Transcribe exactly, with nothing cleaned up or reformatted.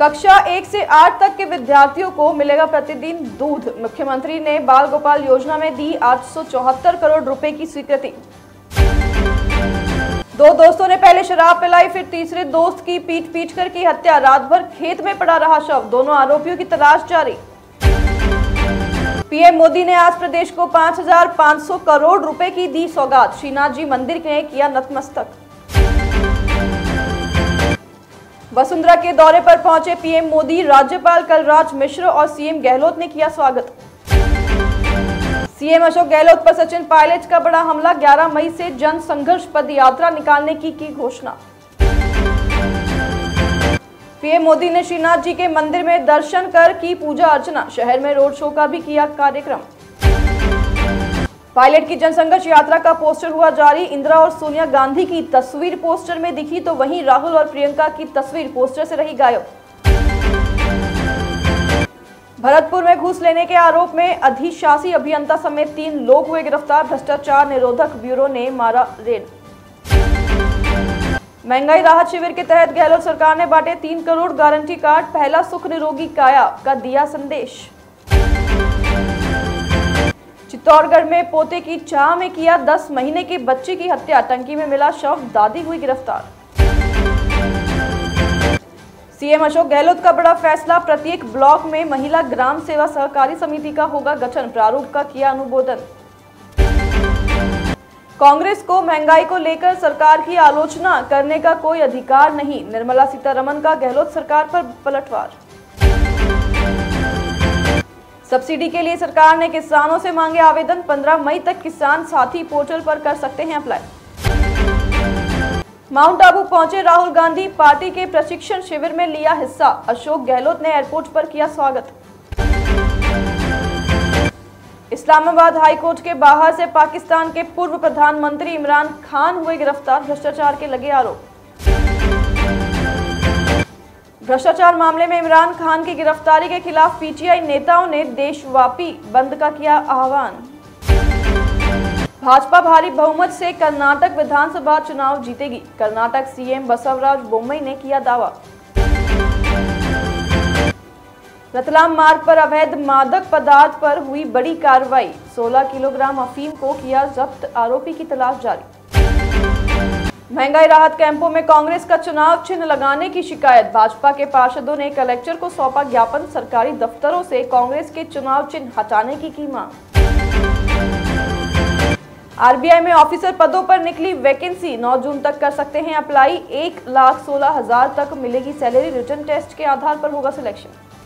कक्षा एक से आठ तक के विद्यार्थियों को मिलेगा प्रतिदिन दूध। मुख्यमंत्री ने बाल गोपाल योजना में दी आठ सौ चौहत्तर करोड़ रुपए की स्वीकृति। दो दोस्तों ने पहले शराब पिलाई, फिर तीसरे दोस्त की पीट पीट कर की हत्या। रात भर खेत में पड़ा रहा शव। दोनों आरोपियों की तलाश जारी। पीएम मोदी ने आज प्रदेश को पांच हजार पांच सौ करोड़ रुपए की दी सौगात। श्रीनाथ जी मंदिर ने किया नतमस्तक। वसुंधरा के दौरे पर पहुंचे पीएम मोदी। राज्यपाल कलराज मिश्र और सीएम गहलोत ने किया स्वागत। सीएम अशोक गहलोत पर सचिन पायलट का बड़ा हमला। ग्यारह मई से जन संघर्ष पद यात्रा निकालने की की घोषणा। पीएम मोदी ने श्रीनाथ जी के मंदिर में दर्शन कर की पूजा अर्चना। शहर में रोड शो का भी किया कार्यक्रम। पायलट की जनसंघर्ष यात्रा का पोस्टर हुआ जारी। इंदिरा और सोनिया गांधी की तस्वीर पोस्टर में दिखी तो वहीं राहुल और प्रियंका की तस्वीर पोस्टर से रही गायब। भरतपुर में घूस लेने के आरोप में अधिशासी अभियंता समेत तीन लोग हुए गिरफ्तार। भ्रष्टाचार निरोधक ब्यूरो ने मारा रेड। महंगाई राहत शिविर के तहत गहलोत सरकार ने बांटे तीन करोड़ गारंटी कार्ड। पहला सुख निरोगी काया का दिया संदेश। चित्तौड़गढ़ में पोते की चाह में किया दस महीने के बच्चे की हत्या। टंकी में मिला शव, दादी हुई गिरफ्तार। सीएम अशोक गहलोत का बड़ा फैसला। प्रत्येक ब्लॉक में महिला ग्राम सेवा सहकारी समिति का होगा गठन। प्रारूप का किया अनुमोदन। कांग्रेस को महंगाई को लेकर सरकार की आलोचना करने का कोई अधिकार नहीं। निर्मला सीतारमण का गहलोत सरकार पर पलटवार। सब्सिडी के लिए सरकार ने किसानों से मांगे आवेदन। पंद्रह मई तक किसान साथी पोर्टल पर कर सकते हैं अप्लाई। माउंट आबू पहुंचे राहुल गांधी। पार्टी के प्रशिक्षण शिविर में लिया हिस्सा। अशोक गहलोत ने एयरपोर्ट पर किया स्वागत। इस्लामाबाद हाईकोर्ट के बाहर से पाकिस्तान के पूर्व प्रधानमंत्री इमरान खान हुए गिरफ्तार। भ्रष्टाचार के लगे आरोप। भ्रष्टाचार मामले में इमरान खान की गिरफ्तारी के खिलाफ पीटीआई नेताओं ने देशव्यापी बंद का किया आह्वान। भाजपा भारी बहुमत से कर्नाटक विधानसभा चुनाव जीतेगी। कर्नाटक सीएम बसवराज बोम्मई ने किया दावा। रतलाम मार्ग पर अवैध मादक पदार्थ पर हुई बड़ी कार्रवाई। सोलह किलोग्राम अफीम को किया जब्त। आरोपी की तलाश जारी। महंगाई राहत कैंपों में कांग्रेस का चुनाव चिन्ह लगाने की शिकायत। भाजपा के पार्षदों ने कलेक्टर को सौंपा ज्ञापन। सरकारी दफ्तरों से कांग्रेस के चुनाव चिन्ह हटाने की की मांग। आरबीआई में ऑफिसर पदों पर निकली वैकेंसी। नौ जून तक कर सकते हैं अप्लाई। एक लाख सोलह हजार तक मिलेगी सैलरी। रिटन टेस्ट के आधार पर होगा सिलेक्शन।